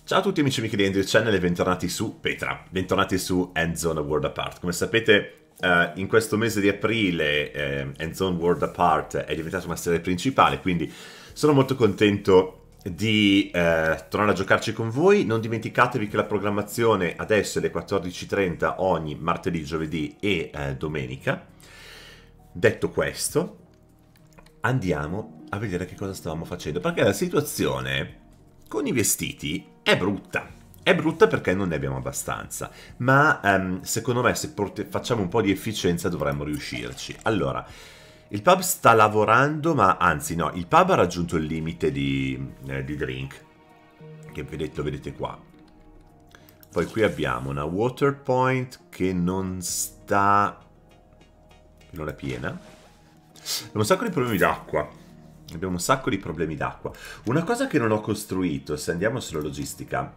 Ciao a tutti amici e amiche di Andrew Channel e bentornati su Petra, bentornati su Endzone World Apart. Come sapete in questo mese di aprile Endzone World Apart è diventata una serie principale, quindi sono molto contento di tornare a giocarci con voi. Non dimenticatevi che la programmazione adesso è alle 14:30 ogni martedì, giovedì e domenica. Detto questo, andiamo a vedere che cosa stavamo facendo, perché la situazione con i vestiti è brutta. È brutta perché non ne abbiamo abbastanza, ma secondo me se facciamo un po' di efficienza dovremmo riuscirci. Allora, il pub sta lavorando, ma anzi no, il pub ha raggiunto il limite di drink, che lo vedete qua. Poi qui abbiamo una water point che non sta... non è piena. Abbiamo un sacco di problemi d'acqua. Abbiamo un sacco di problemi d'acqua. Una cosa che non ho costruito, se andiamo sulla logistica.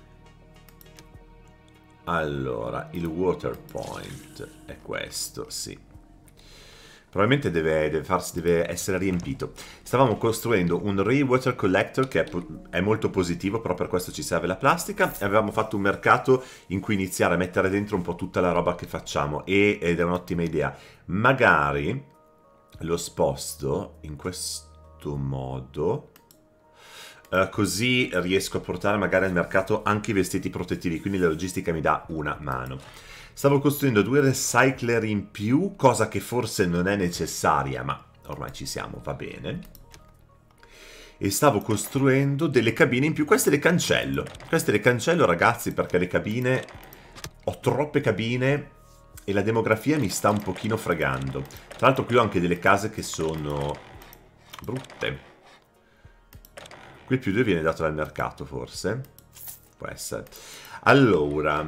Allora, il water point è questo, sì. Probabilmente deve essere riempito. Stavamo costruendo un water collector che è molto positivo, però per questo ci serve la plastica. Avevamo fatto un mercato in cui iniziare a mettere dentro un po' tutta la roba che facciamo ed è un'ottima idea. Magari lo sposto in questo modo, così riesco a portare magari al mercato anche i vestiti protettivi, quindi la logistica mi dà una mano. Stavo costruendo 2 recycler in più, cosa che forse non è necessaria, ma ormai ci siamo, va bene. E stavo costruendo delle cabine in più. Queste le cancello. Queste le cancello, ragazzi, perché le cabine... ho troppe cabine e la demografia mi sta un pochino fregando. Tra l'altro qui ho anche delle case che sono brutte. Qui il più 2 viene dato dal mercato, forse. Può essere. Allora,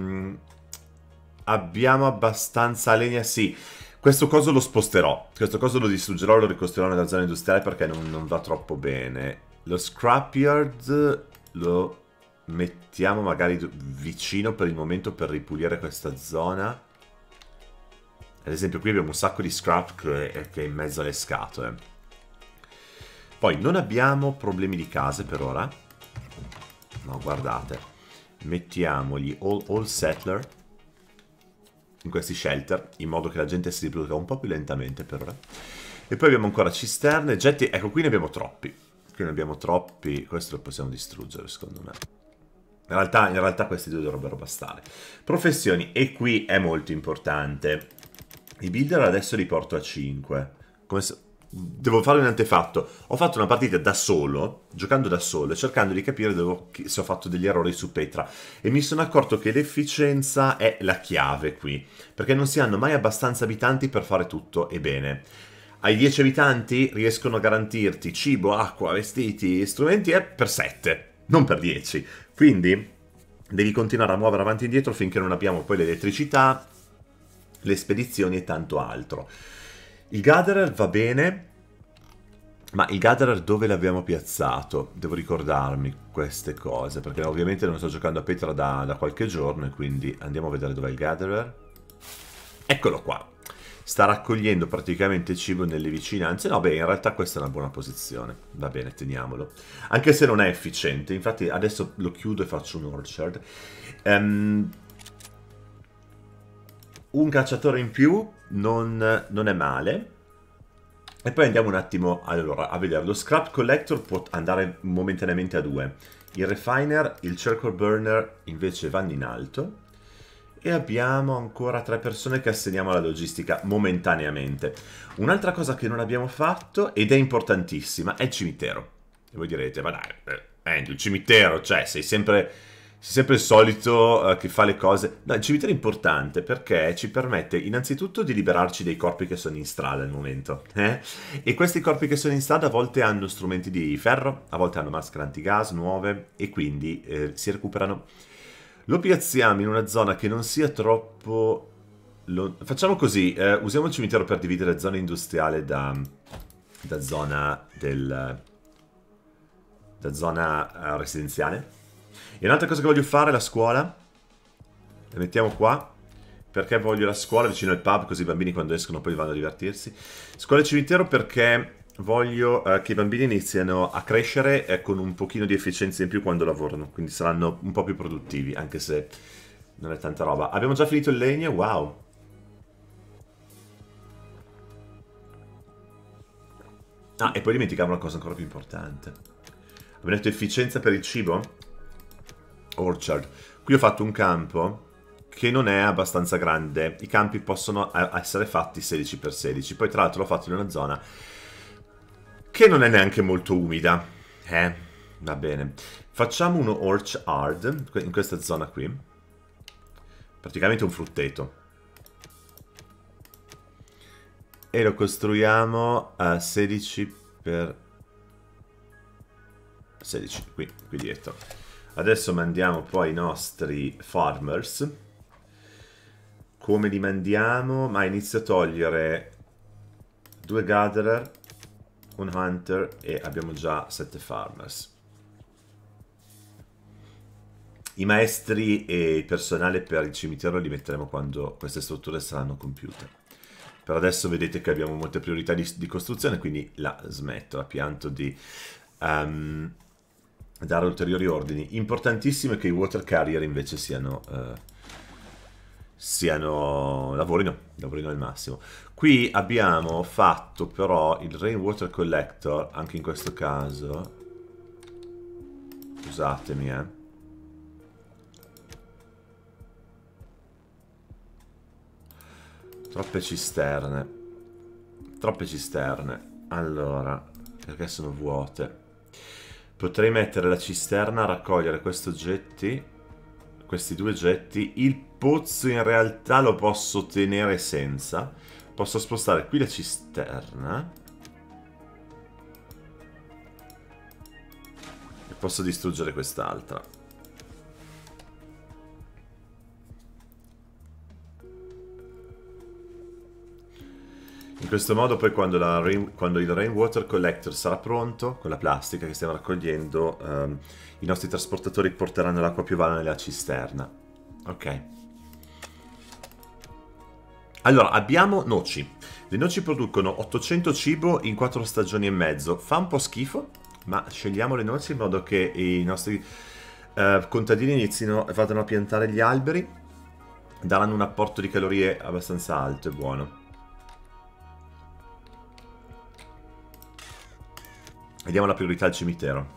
abbiamo abbastanza legna, sì. Questo coso lo sposterò. Questo coso lo distruggerò, lo ricostruirò nella zona industriale perché non va troppo bene. Lo scrapyard lo mettiamo magari vicino per il momento per ripulire questa zona. Ad esempio qui abbiamo un sacco di scrap che è in mezzo alle scatole. Poi non abbiamo problemi di case per ora. No, guardate. Mettiamogli all settler in questi shelter, in modo che la gente si riproduca un po' più lentamente per ora. E poi abbiamo ancora cisterne, getti. Ecco, qui ne abbiamo troppi. Qui ne abbiamo troppi. Questo lo possiamo distruggere, secondo me. In realtà questi 2 dovrebbero bastare. Professioni. E qui è molto importante. I builder adesso li porto a 5. Come se... devo fare un antefatto. Ho fatto una partita da solo, giocando da solo, cercando di capire se ho fatto degli errori su Petra. E mi sono accorto che l'efficienza è la chiave qui. Perché non si hanno mai abbastanza abitanti per fare tutto e bene. Ai 10 abitanti riescono a garantirti cibo, acqua, vestiti, strumenti per 7, non per 10. Quindi devi continuare a muovere avanti e indietro finché non abbiamo poi l'elettricità, le spedizioni e tanto altro. Il gatherer va bene, ma il gatherer dove l'abbiamo piazzato? Devo ricordarmi queste cose, perché ovviamente non sto giocando a Petra da qualche giorno, e quindi andiamo a vedere dov'è il gatherer. Eccolo qua. Sta raccogliendo praticamente cibo nelle vicinanze. No, beh, in realtà questa è una buona posizione. Va bene, teniamolo. Anche se non è efficiente, infatti adesso lo chiudo e faccio un orchard. Un cacciatore in più non è male. E poi andiamo un attimo allora, a vedere. Lo scrap collector può andare momentaneamente a 2. Il refiner, il charcoal burner invece vanno in alto. E abbiamo ancora 3 persone che assegniamo alla logistica momentaneamente. Un'altra cosa che non abbiamo fatto, ed è importantissima, è il cimitero. E voi direte, ma dai, il cimitero, cioè sei sempre il solito che fa le cose. No, il cimitero è importante perché ci permette innanzitutto di liberarci dei corpi che sono in strada al momento. E questi corpi che sono in strada a volte hanno strumenti di ferro, a volte hanno maschere antigas nuove e quindi si recuperano. Lo piazziamo in una zona che non sia troppo... Facciamo così, usiamo il cimitero per dividere zona industriale da zona residenziale. E un'altra cosa che voglio fare è la scuola. La mettiamo qua. Perché voglio la scuola vicino al pub, così i bambini quando escono poi vanno a divertirsi. Scuola e cimitero perché voglio che i bambini iniziano a crescere con un pochino di efficienza in più quando lavorano, quindi saranno un po' più produttivi, anche se non è tanta roba. Abbiamo già finito il legno, wow. Ah, e poi dimenticavo una cosa ancora più importante. Abbiamo detto efficienza per il cibo? Orchard. Qui ho fatto un campo che non è abbastanza grande. I campi possono essere fatti 16x16. Poi tra l'altro l'ho fatto in una zona che non è neanche molto umida. Va bene. Facciamo uno orchard in questa zona qui. Praticamente un frutteto. E lo costruiamo a 16 per 16, qui dietro. Adesso mandiamo poi i nostri farmers. Come li mandiamo? Ma inizio a togliere 2 gatherer, un hunter e abbiamo già 7 farmers. I maestri e il personale per il cimitero li metteremo quando queste strutture saranno compiute. Per adesso vedete che abbiamo molte priorità di costruzione, quindi la smetto, la pianto di dare ulteriori ordini. Importantissimo è che i water carrier invece lavorino al massimo. Qui abbiamo fatto però il rainwater collector, anche in questo caso. Scusatemi, Troppe cisterne. Troppe cisterne. Allora, perché sono vuote? Potrei mettere la cisterna a raccogliere questi 2 oggetti. Il pozzo in realtà lo posso tenere senza. Posso spostare qui la cisterna. E posso distruggere quest'altra. In questo modo poi quando il rainwater collector sarà pronto, con la plastica che stiamo raccogliendo, i nostri trasportatori porteranno l'acqua piovana nella cisterna. Ok. Allora, abbiamo noci. Le noci producono 800 cibo in 4 stagioni e mezzo. Fa un po' schifo, ma scegliamo le noci in modo che i nostri contadini vadano a piantare gli alberi. Daranno un apporto di calorie abbastanza alto e buono. Vediamo la priorità al cimitero.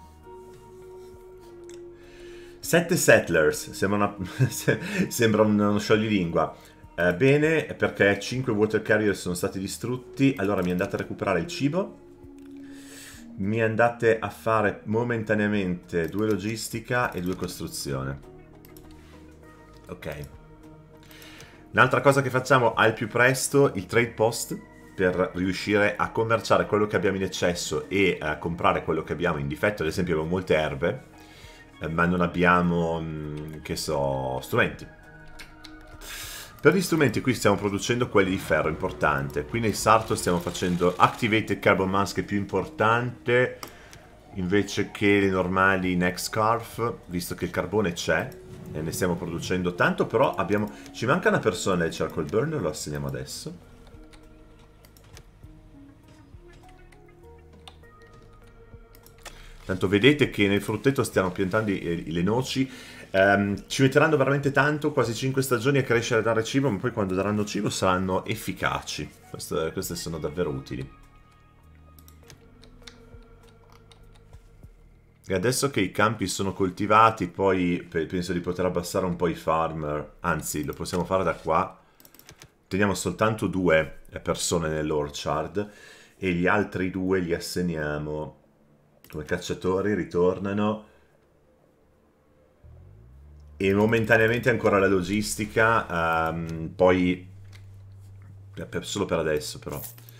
7 settlers, sembra uno scioglilingua. Bene, perché 5 water carrier sono stati distrutti. Allora mi andate a recuperare il cibo. Mi andate a fare momentaneamente 2 logistica e 2 costruzione. Ok. Un'altra cosa che facciamo al più presto, il trade post, per riuscire a commerciare quello che abbiamo in eccesso e a comprare quello che abbiamo in difetto. Ad esempio abbiamo molte erbe, ma non abbiamo, che so, strumenti. Per gli strumenti qui stiamo producendo quelli di ferro, importante. Qui nei Sarto stiamo facendo Activated Carbon Mask, che è più importante invece che le normali Neck Scarf, visto che il carbone c'è e ne stiamo producendo tanto. Però ci manca una persona del Charcoal Burner, lo assegniamo adesso. Tanto vedete che nel frutteto stiamo piantando le noci. Ci metteranno veramente tanto, quasi 5 stagioni a crescere e dare cibo, ma poi quando daranno cibo saranno efficaci. Queste sono davvero utili. E adesso che i campi sono coltivati, poi penso di poter abbassare un po' i farmer. Anzi, lo possiamo fare da qua. Teniamo soltanto 2 persone nell'orchard e gli altri 2 li assegniamo come cacciatori, ritornano. E momentaneamente ancora la logistica, poi solo per adesso però.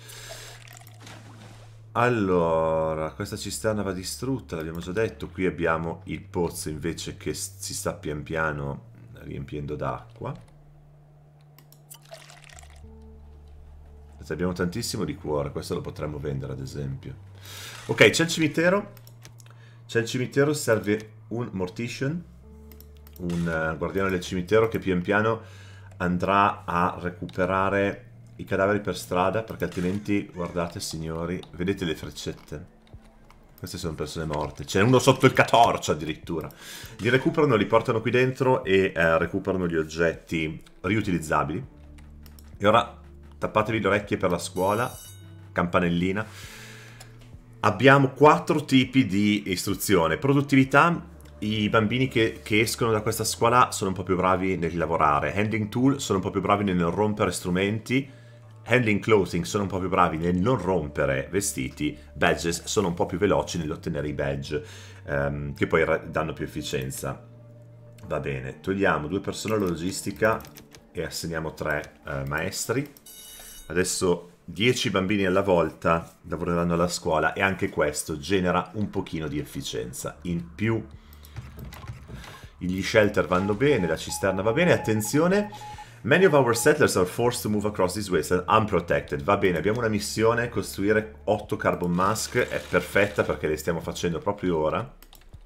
Allora, questa cisterna va distrutta, l'abbiamo già detto. Qui abbiamo il pozzo invece che si sta pian piano riempiendo d'acqua. Abbiamo tantissimo liquore, questo lo potremmo vendere ad esempio. Ok, c'è il cimitero. C'è il cimitero, serve un mortician, un guardiano del cimitero che pian piano andrà a recuperare i cadaveri per strada, perché altrimenti, guardate signori, vedete le freccette? Queste sono persone morte. C'è uno sotto il catorcio addirittura. Li recuperano, li portano qui dentro e recuperano gli oggetti riutilizzabili. E ora tappatevi le orecchie per la scuola. Campanellina. Abbiamo 4 tipi di istruzione. Produttività. I bambini che escono da questa scuola sono un po' più bravi nel lavorare. Handling tool sono un po' più bravi nel non rompere strumenti. Handling clothing sono un po' più bravi nel non rompere vestiti. Badges sono un po' più veloci nell'ottenere i badge, che poi danno più efficienza. Va bene, togliamo 2 personale logistica e assegniamo 3 maestri. Adesso 10 bambini alla volta lavoreranno alla scuola e anche questo genera un pochino di efficienza in più. Gli shelter vanno bene, la cisterna va bene. Attenzione, many of our settlers are forced to move across this wasteland unprotected. Va bene, abbiamo una missione, costruire 8 carbon mask, è perfetta perché le stiamo facendo proprio ora.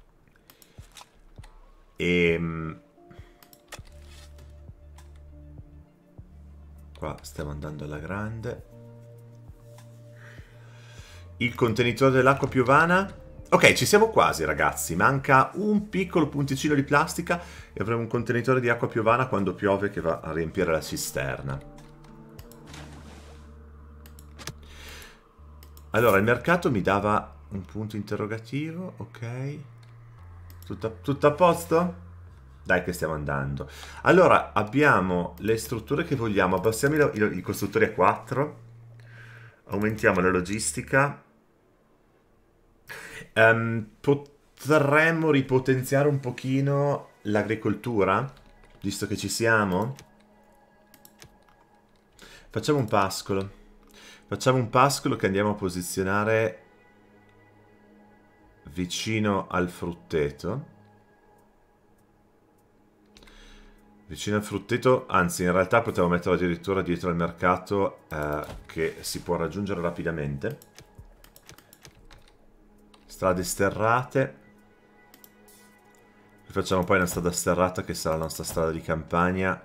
Qua stiamo andando alla grande. Il contenitore dell'acqua piovana. Ok, ci siamo quasi ragazzi, manca un piccolo punticino di plastica e avremo un contenitore di acqua piovana quando piove che va a riempire la cisterna. Allora, il mercato mi dava un punto interrogativo, ok. Tutto a posto? Dai che stiamo andando. Allora, abbiamo le strutture che vogliamo, abbassiamo i costruttori a 4, aumentiamo la logistica. Potremmo ripotenziare un pochino l'agricoltura, visto che ci siamo. Facciamo un pascolo. Facciamo un pascolo che andiamo a posizionare vicino al frutteto. Vicino al frutteto, anzi in realtà potevo metterlo addirittura dietro al mercato, che si può raggiungere rapidamente. Strade sterrate. Facciamo poi una strada sterrata che sarà la nostra strada di campagna.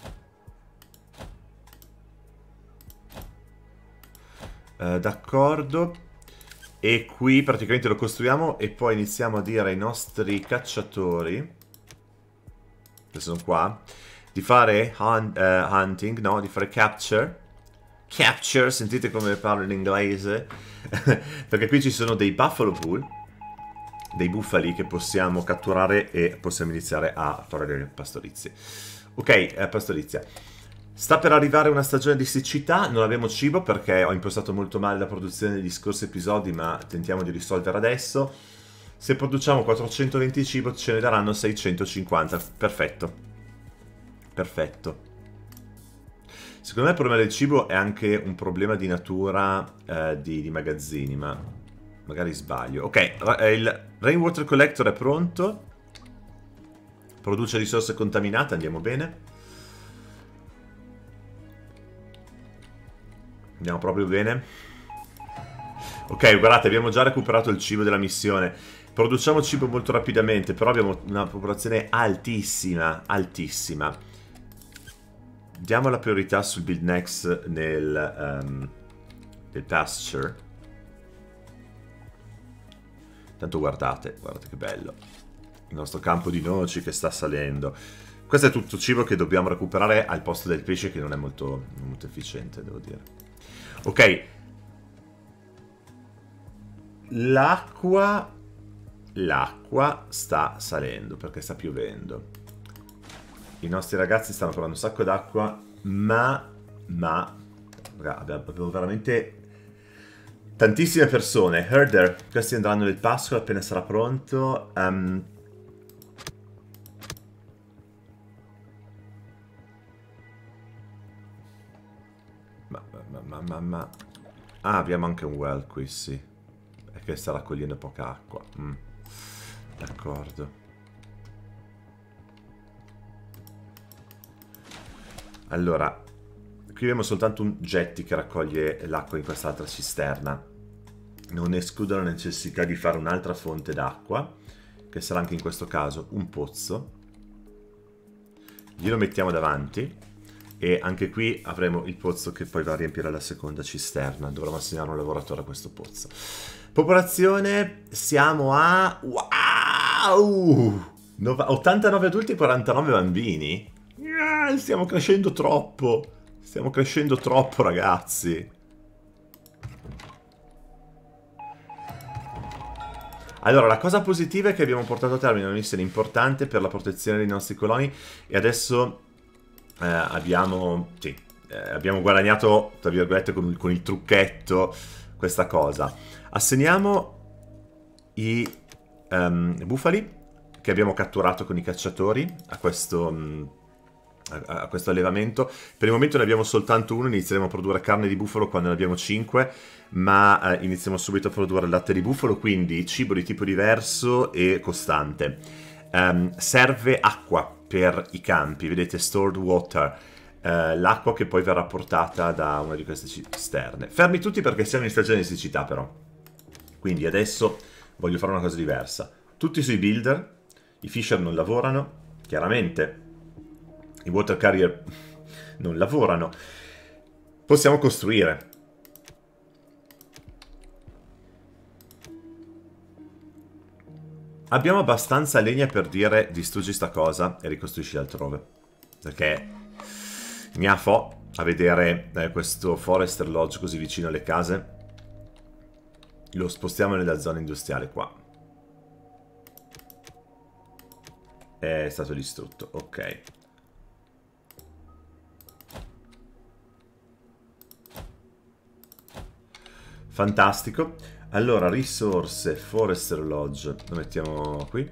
D'accordo. E qui praticamente lo costruiamo e poi iniziamo a dire ai nostri cacciatori, che sono qua, di fare hunting, no, di fare capture. Capture, sentite come parlo in inglese? Perché qui ci sono dei buffalo bull, dei bufali che possiamo catturare e possiamo iniziare a fare le pastorizia. Ok, pastorizia. Sta per arrivare una stagione di siccità, non abbiamo cibo perché ho impostato molto male la produzione degli scorsi episodi, ma tentiamo di risolvere adesso. Se produciamo 420 cibo ce ne daranno 650, perfetto. Perfetto. Secondo me il problema del cibo è anche un problema di natura di magazzini, ma magari sbaglio. Ok, il Rainwater Collector è pronto. Produce risorse contaminate, andiamo bene. Andiamo proprio bene. Ok, guardate, abbiamo già recuperato il cibo della missione. Produciamo cibo molto rapidamente, però abbiamo una popolazione altissima, altissima. Diamo la priorità sul build next nel pasture. Tanto guardate che bello. Il nostro campo di noci che sta salendo. Questo è tutto cibo che dobbiamo recuperare al posto del pesce che non è molto efficiente, devo dire. Ok. L'acqua sta salendo perché sta piovendo. I nostri ragazzi stanno provando un sacco d'acqua, ma abbiamo veramente tantissime persone. Herder, questi andranno nel pascolo appena sarà pronto. Ah, abbiamo anche un well qui, sì. È che sta raccogliendo poca acqua. D'accordo. Allora, qui abbiamo soltanto un jetty che raccoglie l'acqua in quest'altra cisterna. Non escludo la necessità di fare un'altra fonte d'acqua, che sarà anche in questo caso un pozzo. Glielo mettiamo davanti. E anche qui avremo il pozzo che poi va a riempire la seconda cisterna. Dovremo assegnare un lavoratore a questo pozzo. Popolazione, siamo a... Wow! 89 adulti e 49 bambini? Stiamo crescendo troppo. Stiamo crescendo troppo, ragazzi. Allora, la cosa positiva è che abbiamo portato a termine una missione importante per la protezione dei nostri coloni e adesso abbiamo guadagnato, tra virgolette, con il trucchetto questa cosa. Assegniamo i bufali che abbiamo catturato con i cacciatori a questo allevamento. Per il momento ne abbiamo soltanto uno, inizieremo a produrre carne di bufalo quando ne abbiamo 5, ma iniziamo subito a produrre latte di bufalo, quindi cibo di tipo diverso e costante. Serve acqua per i campi, vedete, stored water, l'acqua che poi verrà portata da una di queste cisterne. Fermi tutti perché siamo in stagione di siccità però, quindi adesso voglio fare una cosa diversa. Tutti sui builder, i fisher non lavorano, chiaramente. I water carrier non lavorano. Possiamo costruire. Abbiamo abbastanza legna per dire distruggi sta cosa e ricostruisci altrove. Perché mi affo a vedere questo Forester Lodge così vicino alle case. Lo spostiamo nella zona industriale qua. È stato distrutto, ok. Fantastico. Allora, risorse, Forester Lodge, lo mettiamo qui.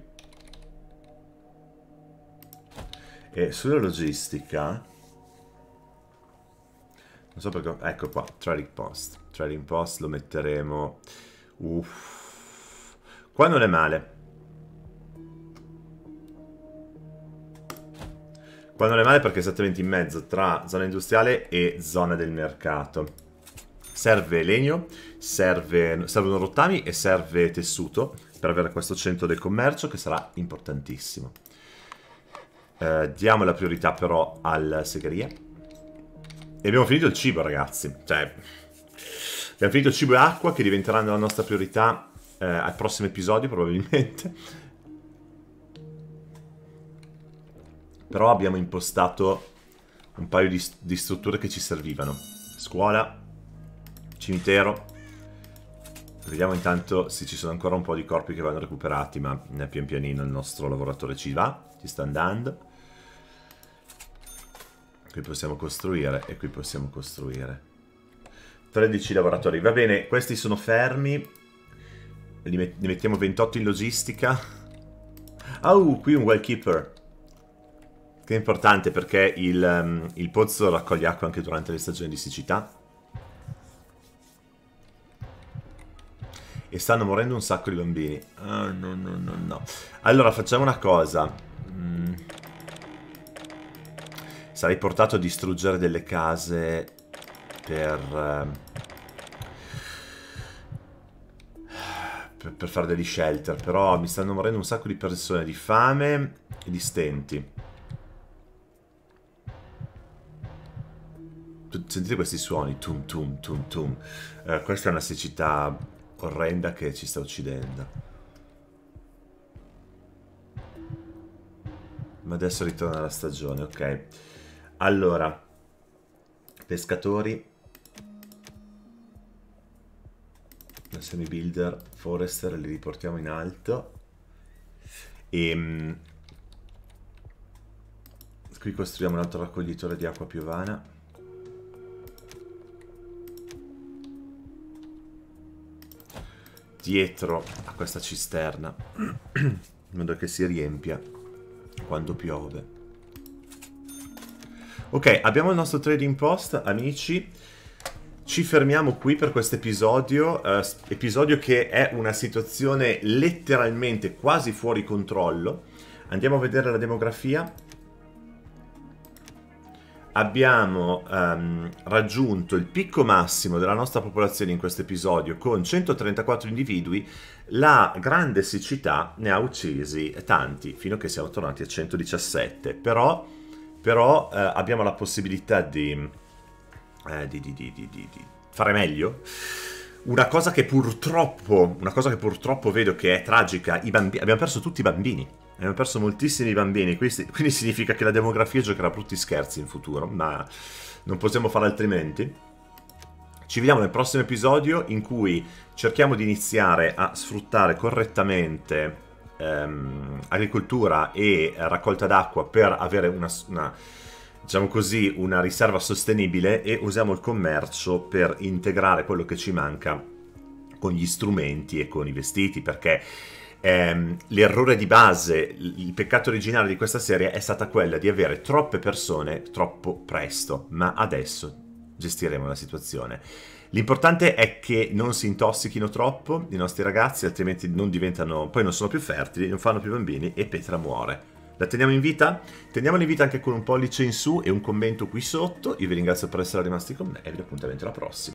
E sulla logistica, non so perché, ecco qua, Trading Post. Trading Post lo metteremo, qua non è male. Qua non è male perché è esattamente in mezzo tra zona industriale e zona del mercato. Serve legno, servono rottami e serve tessuto per avere questo centro del commercio che sarà importantissimo. Diamo la priorità però alla segheria. E abbiamo finito il cibo, ragazzi. Cioè, abbiamo finito cibo e acqua che diventeranno la nostra priorità al prossimo episodio probabilmente. Però abbiamo impostato un paio di strutture che ci servivano. Scuola, cimitero. Vediamo intanto se ci sono ancora un po' di corpi che vanno recuperati, ma pian pianino il nostro lavoratore ci va, ci sta andando. Qui possiamo costruire e qui possiamo costruire. 13 lavoratori, va bene, questi sono fermi. Ne mettiamo 28 in logistica. Qui un well keeper. Che è importante perché il pozzo raccoglie acqua anche durante le stagioni di siccità. E stanno morendo un sacco di bambini. No. Allora facciamo una cosa. Sarei portato a distruggere delle case per fare degli shelter. Però mi stanno morendo un sacco di persone di fame e di stenti. Sentite questi suoni. Tum tum tum tum. Questa è una siccità orrenda che ci sta uccidendo. Ma adesso ritorna la stagione, ok. Allora, pescatori, semi-builder, forester, li riportiamo in alto. E qui costruiamo un altro raccoglitore di acqua piovana. Dietro a questa cisterna, in modo che si riempia quando piove. Ok, abbiamo il nostro trading post, amici. Ci fermiamo qui per questo episodio, episodio che è una situazione letteralmente quasi fuori controllo. Andiamo a vedere la demografia. Abbiamo raggiunto il picco massimo della nostra popolazione in questo episodio con 134 individui. La grande siccità ne ha uccisi tanti, fino a che siamo tornati a 117. Però però abbiamo la possibilità di fare meglio. Una cosa che purtroppo vedo che è tragica, abbiamo perso tutti i bambini. Abbiamo perso moltissimi bambini, quindi significa che la demografia giocherà brutti scherzi in futuro, ma non possiamo fare altrimenti. Ci vediamo nel prossimo episodio in cui cerchiamo di iniziare a sfruttare correttamente agricoltura e raccolta d'acqua per avere diciamo così, una riserva sostenibile, e usiamo il commercio per integrare quello che ci manca con gli strumenti e con i vestiti, perché l'errore di base, il peccato originale di questa serie è stata quella di avere troppe persone troppo presto, ma adesso gestiremo la situazione. L'importante è che non si intossichino troppo i nostri ragazzi, altrimenti non diventano, poi non sono più fertili, non fanno più bambini e Petra muore. La teniamo in vita? Teniamola in vita anche con un pollice in su e un commento qui sotto. Io vi ringrazio per essere rimasti con me e vi do appuntamento alla prossima.